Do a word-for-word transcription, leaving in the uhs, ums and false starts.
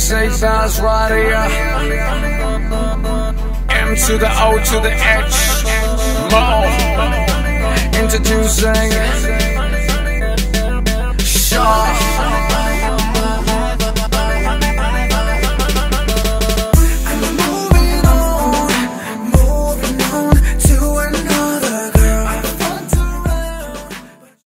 is A-bazz right here. M to the O to the H. M O H. Introducing